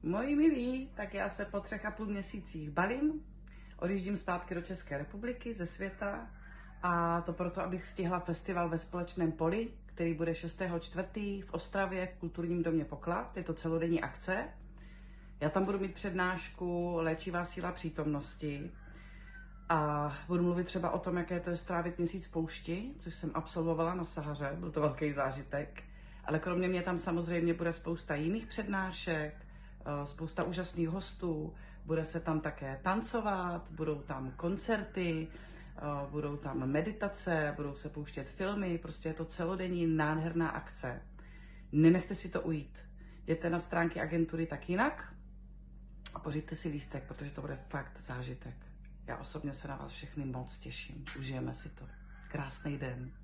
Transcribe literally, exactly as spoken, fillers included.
Moji milí, tak já se po třech a půl měsících balím, odjíždím zpátky do České republiky, ze světa, a to proto, abych stihla festival ve Společném poli, který bude šestého čtvrtého v Ostravě v Kulturním domě Poklad. Je to celodenní akce. Já tam budu mít přednášku Léčivá síla přítomnosti a budu mluvit třeba o tom, jaké to je strávit měsíc v poušti, což jsem absolvovala na Sahaře, byl to velký zážitek. Ale kromě mě tam samozřejmě bude spousta jiných přednášek, spousta úžasných hostů, bude se tam také tancovat, budou tam koncerty, budou tam meditace, budou se pouštět filmy, prostě je to celodenní nádherná akce. Nenechte si to ujít. Jděte na stránky agentury Tak jinak a pořiďte si lístek, protože to bude fakt zážitek. Já osobně se na vás všechny moc těším. Užijeme si to. Krásný den.